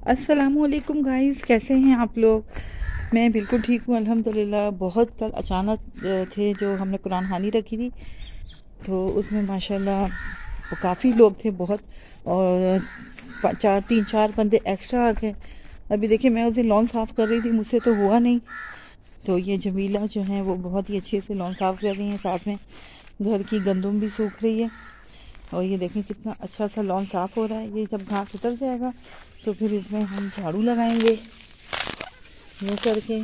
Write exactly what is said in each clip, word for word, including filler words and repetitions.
अस्सलामुअलैकुम गाइस, कैसे हैं आप लोग। मैं बिल्कुल ठीक हूँ अल्हम्दुलिल्लाह। बहुत कल अचानक थे जो हमने कुरान खानी रखी थी, तो उसमें माशाल्लाह काफ़ी लोग थे बहुत, और चार तीन चार बंदे एक्स्ट्रा आ गए। अभी देखिए मैं उसे लॉन साफ़ कर रही थी, मुझसे तो हुआ नहीं। तो ये जमीला जो है वो बहुत ही अच्छे से लॉन साफ़ कर रही हैं, साथ में घर की गंदम भी सूख रही है। और ये देखें कितना अच्छा सा लॉन साफ़ हो रहा है। ये जब घास उतर जाएगा तो फिर इसमें हम झाड़ू लगाएंगे ये करके,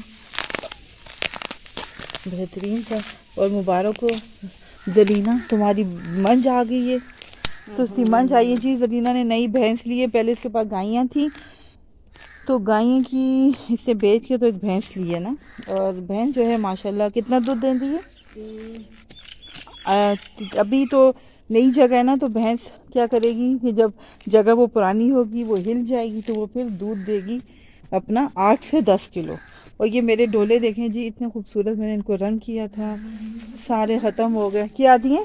बेहतरीन सा। और मुबारक हो जरीना, तुम्हारी मंज आ गई है। तो उसकी मंज आई जी, जरीना ने नई भैंस ली है। पहले इसके पास गायें थी, तो गायें की इससे बेच के तो एक भैंस ली है ना। और भैंस जो है माशाल्लाह कितना दूध देती है। अभी तो नई जगह है ना, तो भैंस क्या करेगी कि जब जगह वो पुरानी होगी वो हिल जाएगी, तो वो फिर दूध देगी अपना आठ से दस किलो। और ये मेरे डोले देखें जी, इतने खूबसूरत, मैंने इनको रंग किया था, सारे ख़त्म हो गए। क्या दिए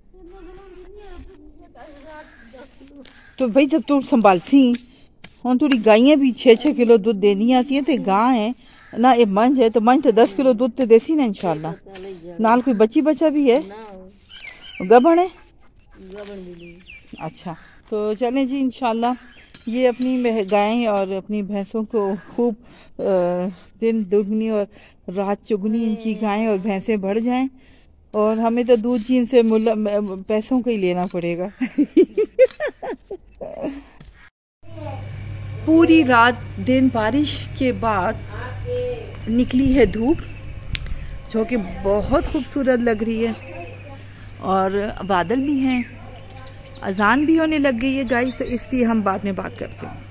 तो भाई जब तू संभालसी हम थोड़ी गायें भी छः छः किलो दूध देनी आती है। तो गाय है ना, ये मंज है, तो मंज तो दस किलो दूध तो देसी ना इंशाल्लाह। नाल कोई बच्ची बच्चा भी है, गबन है। अच्छा, तो चलें जी इंशाल्लाह ये अपनी गायें और अपनी भैंसों को खूब दिन दुगनी और रात चुगनी इनकी गायें और भैंसें बढ़ जाएं। और हमें तो दूध जी इनसे पैसों का ही लेना पड़ेगा। पूरी रात दिन बारिश के बाद निकली है धूप, जो कि बहुत खूबसूरत लग रही है। और बादल भी हैं, अजान भी होने लग गई है गाइस, तो इसलिए हम बाद में बात करते हैं।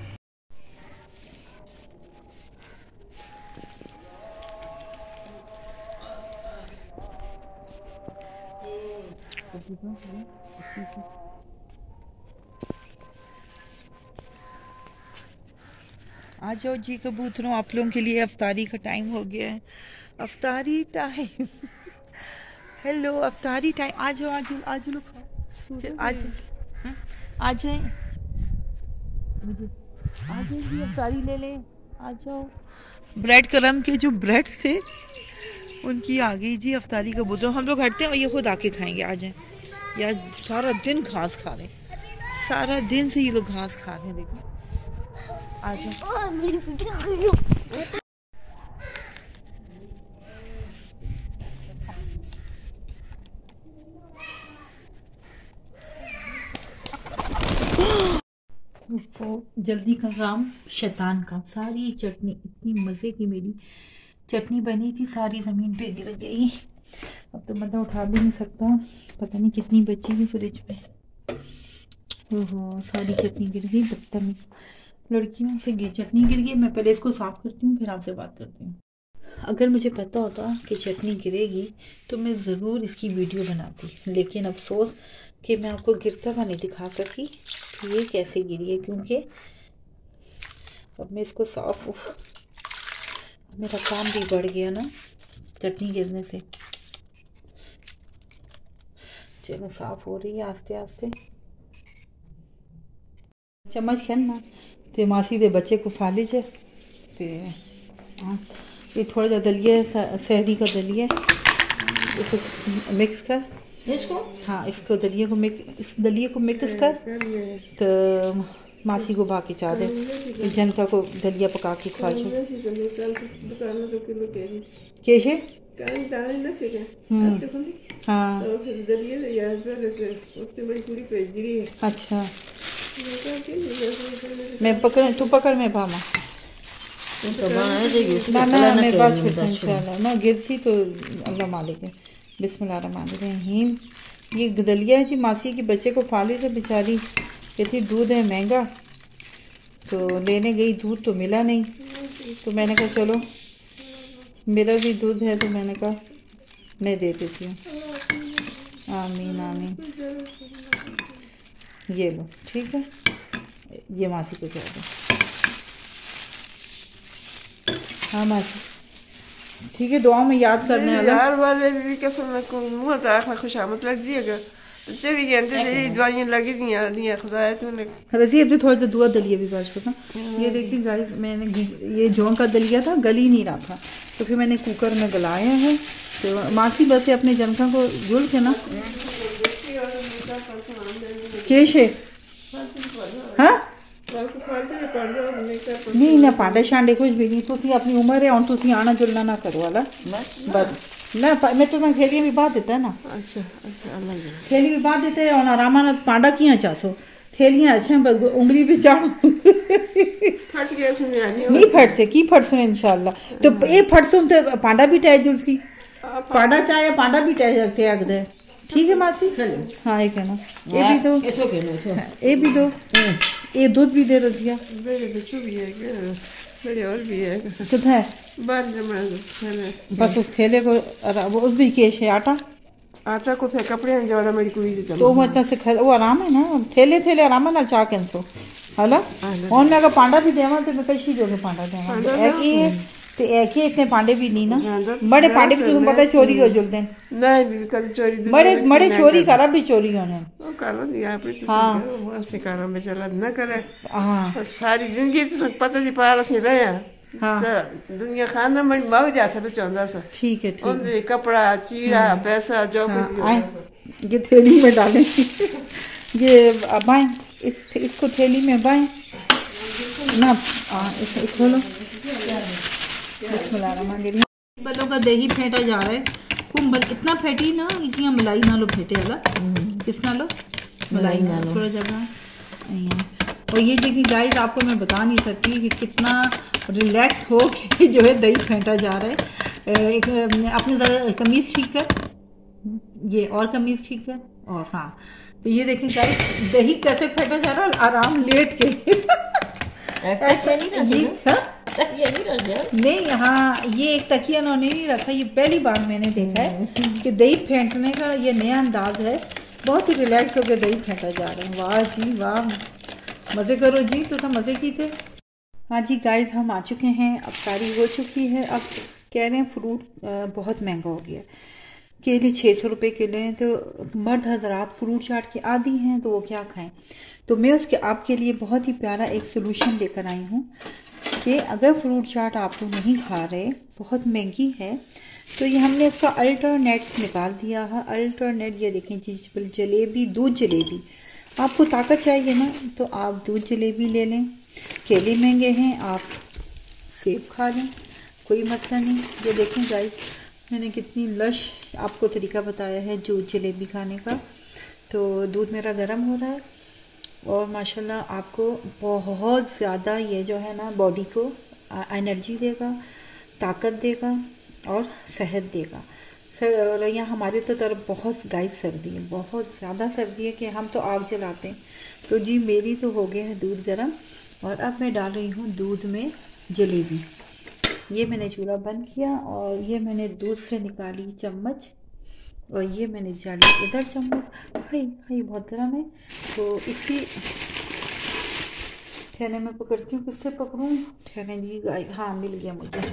आ जाओ जी कबूतरों, आप लोगों के लिए अफ्तारी का टाइम हो गया है। अफ्तारी टाइम। हेलो अफ्तारी टाइम, आ जाओ आ जाओ आ जाओ लोग, आ जाए आ जाए आ जाए अफ्तारी ले ले, आ जाओ। ब्रेड क्रम के जो ब्रेड थे उनकी आ गई जी अफ्तारी कबूतर। हम लोग हटते हैं और ये खुद आके खाएंगे। आ जाए यार, सारा दिन घास खा रहे, सारा दिन से ये लोग घास खा रहे हैं। देखो आ जाए। तो जल्दी का काम शैतान का। सारी चटनी इतनी मज़े की मेरी चटनी बनी थी, सारी ज़मीन पे गिर गई। अब तो बंदा उठा भी नहीं सकता, पता नहीं कितनी बची हुई फ्रिज में। ओहो, सारी चटनी गिर गई। बदतमीज लड़कियों से चटनी गिर गई। मैं पहले इसको साफ़ करती हूँ, फिर आपसे बात करती हूँ। अगर मुझे पता होता कि चटनी गिरेगी तो मैं ज़रूर इसकी वीडियो बनाती, लेकिन अफसोस कि मैं आपको गिरता हुआ नहीं दिखा सकी कि ये कैसे गिरी है, क्योंकि अब मैं इसको साफ, मेरा काम भी बढ़ गया ना चटनी गिरने से। चलो साफ हो रही है आस्ते आस्ते। चम्मच खेलना ते मासी दे बच्चे को फा लीजिए। ते हाँ, ये थोड़ा सा दलिया, सहरी का दलिया, इसको मिक्स कर इसको। हाँ, इसको दलिए को मिक्स, इस दलिए को मिक्स कर तो मासी को बाकी चाह दे, जनता को दलिया पका के खा जो। कैसे हाँ अच्छा, मैं पकड़, तू पकड़, मैं भामा ना ना मैं बात छूटा इंशाल्लाह ना, गिरसी तो अल्लाह मालिक है। बिस्मिल्लाहिर्रहमानिर्रहीम। ये दलिया है जी, मासी के बच्चे को फाली से बेचारी कहती दूध है महंगा, तो लेने गई, दूध तो मिला नहीं। तो मैंने कहा चलो मेरा भी दूध है, तो मैंने कहा मैं दे देती हूँ। आमीन आमीन। ये लो ठीक है, ये मासी को दे दो। हाँ मासी ठीक है, दुआ में याद करने वाला यार वाले भी कैसे मैं को मुंह तो आँख में खुशामद लग जाएगा चौबी घंटे से दवाइयां लगी हुई खुदा तूने रजी अभी थोड़ा सा दुआ दलिया भी बाज करता। ये देखिए गाइस, मैंने ये जौ का दलिया था, गल ही नहीं रहा था, तो फिर मैंने कुकर में गलाया है। तो मासी बस अपने जनका को जुल के ना केश है हाँ नहीं ना पांडे शांडे कुछ भी नहीं। तुसी अपनी उम्र है और तुसी आना जुलना ना करो वाला बस बस ना। मैं तुम्हें खेली भी बात देता है ना। अच्छा अच्छा थैली भी बात देते हैं और आराम ना पांडा किया चासो थैलियां अच्छा उंगली पे चाड़ो फट गया नहीं फटते की फटसो इंशाल्लाह। तो ये फटसो तो पांडा भी टह जुलसी पांडा चाहे पांडा भी टह सकते अगदे। ठीक है मासी हाँ एक है ना ये भी दो ये भी दो ये दूध भी दे रजिया और भी है कितना बस उस थैले को वो उस भी केश है आटा आटा को थे कपड़े जोड़ा मेरी कुड़ी दे तो मतलब से खा वो आराम है ना थैले थैले आराम है ना चाह के तो हला और मैं अगर पांडा भी देवा तो मैं कैसी जोगे पांडा देवा एक ही तो एक ही इतने पांडे भी नहीं ना बड़े पांडे भी तुम्हें पता चोरी हो जुलते हैं नहीं भी कभी चोरी बड़े बड़े चोरी करा भी चोरी होने करो दिया पे हाँ सिकारा में चला न करे हाँ सारी जिंदगी तो पता नहीं पारा से रहे हाँ दुनिया खाना में मग जाता तो चंदा सा ठीक है ठीक है कपड़ा चीरा पैसा जो ये थैली में डालें ये बाएं इस इसको थैली में बाएं ना इसे खोलो बलों का दही फेंटा जा रहा है कुंभल इतना फेंटी ना इसी मलाई ना लो फेंटे वाला किस ना लो मलाई ना लो थोड़ा जगह। और ये देखिए गाइस आपको मैं बता नहीं सकती कि कितना रिलैक्स हो के जो है दही फेंटा जा रहा है। एक अपने कमीज ठीक कर ये और कमीज ठीक कर और हाँ तो ये देखिए गाइस दही कैसे फेंटा जा रहा है आराम लेट के ऐसे नहीं नहीं हाँ ये एक तकिया उन्होंने नहीं रखा। ये पहली बार मैंने देखा है कि दही फेंटने का ये नया अंदाज है। बहुत ही रिलैक्स होकर दही फेंटा जा रहा है। वाह जी वाह मज़े करो जी तो सब मज़े की थे। हाँ जी गाइस हम आ चुके हैं अब सारी हो चुकी है। अब कह रहे हैं फ्रूट बहुत महंगा हो गया केले छः सौ रुपये किलो हैं तो मर्द हजरात फ्रूट चाट के आदी हैं तो वो क्या खाएं। तो मैं उसके आपके लिए बहुत ही प्यारा एक सोल्यूशन लेकर आई हूँ कि अगर फ्रूट चाट आप लोग नहीं खा रहे बहुत महंगी है तो ये हमने इसका अल्टरनेट निकाल दिया है। अल्टरनेट ये देखें चीज जलेबी दूध जलेबी आपको ताकत चाहिए ना तो आप दूध जलेबी ले लें। केले महंगे हैं आप सेब खा लें कोई मसला नहीं। ये देखें गाइस मैंने कितनी लश आपको तरीका बताया है दूध जलेबी खाने का। तो दूध मेरा गर्म हो रहा है और माशाल्लाह आपको बहुत ज़्यादा ये जो है ना बॉडी को एनर्जी देगा ताकत देगा और सेहत देगा। सर यहाँ हमारे तो तरफ बहुत गाइस सर्दी है बहुत ज़्यादा सर्दी है कि हम तो आग जलाते हैं। तो जी मेरी तो हो गया है दूध गर्म और अब मैं डाल रही हूँ दूध में जलेबी। ये मैंने चूल्हा बंद किया और ये मैंने दूध से निकाली चम्मच और ये मैंने डाली इधर चम्मच। हाई हाई बहुत गर्म है तो इसी ठहने में पकड़ती हूँ। किससे पकड़ूँ ठहने दी गाय हाँ मिल गया मुझे।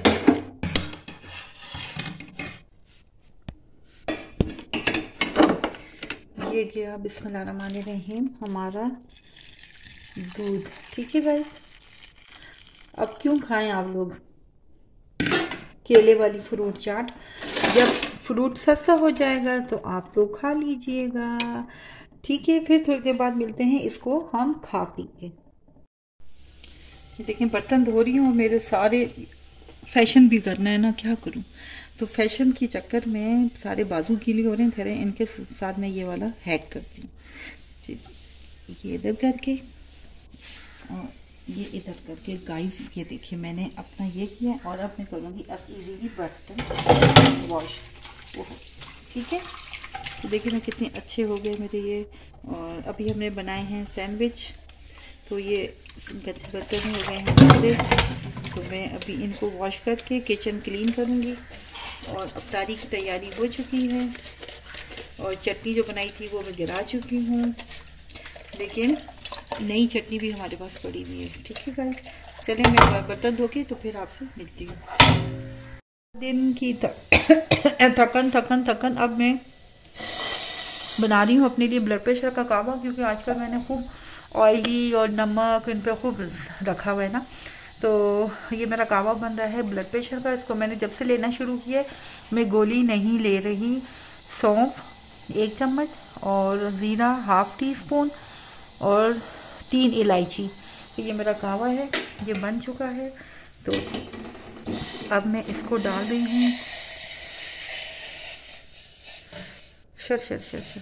ये गया बिस्मिल्लाहिर्रहमानिर्रहीम हमारा दूध। ठीक है गाइस अब क्यों खाएं आप लोग केले वाली फ्रूट चाट। जब फ्रूट सस्ता हो जाएगा तो आप लोग खा लीजिएगा। ठीक है फिर थोड़ी देर बाद मिलते हैं इसको हम खा पी के। देखें बर्तन धो रही हूँ मेरे सारे फैशन भी करना है ना क्या करूँ तो फैशन के चक्कर में सारे बाजू गीले हो रहे हैं थोड़े इनके साथ मैं ये वाला हैक करती हूँ। ये इधर करके और ये इधर करके गाइस ये देखिए मैंने अपना ये किया और अब मैं करूँगी अब इजीली बर्तन वॉश। ठीक है तो देखिए ना कितने अच्छे हो गए मेरे ये। और अभी हमने बनाए हैं सैंडविच तो ये गत्ते बर्तन हो गए हैं हमारे। तो मैं अभी इनको वॉश करके किचन क्लीन करूँगी। और अफ्तारी की तैयारी हो चुकी है और चटनी जो बनाई थी वो मैं गिरा चुकी हूँ लेकिन नई चटनी भी हमारे पास पड़ी हुई है। ठीक है गाइस चलें मैं बर्तन धो के तो फिर आपसे मिलती हूँ। दिन की थकन थकन थकन अब मैं बना रही हूँ अपने लिए ब्लड प्रेशर का कावा, क्योंकि आजकल मैंने खूब ऑयली और नमक इन पे खूब रखा हुआ है ना, तो ये मेरा कावा बन रहा है ब्लड प्रेशर का। इसको मैंने जब से लेना शुरू किया मैं गोली नहीं ले रही। सौंफ एक चम्मच और ज़ीरा हाफ टी स्पून और तीन इलायची, तो ये मेरा कावा है, ये बन चुका है। तो अब मैं इसको डाल रही हूँ शर शर शर शर।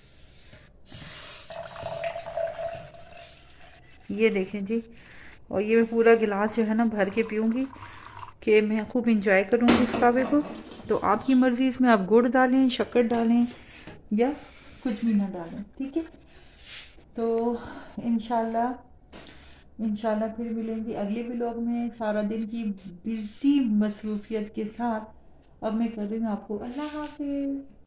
ये देखें जी, और ये मैं पूरा गिलास जो है ना भर के पीऊँगी कि मैं खूब इंजॉय करूँगी इस कावे को। तो आपकी मर्ज़ी, इसमें आप गुड़ डालें, शक्कर डालें या कुछ भी ना डालें, ठीक है। तो इंशाल्लाह इंशाल्लाह फिर मिलेंगे अगले व्लॉग में। सारा दिन की बिजी मसरूफियत के साथ अब मैं कर रही हूँ आपको अल्लाह हाफिज़।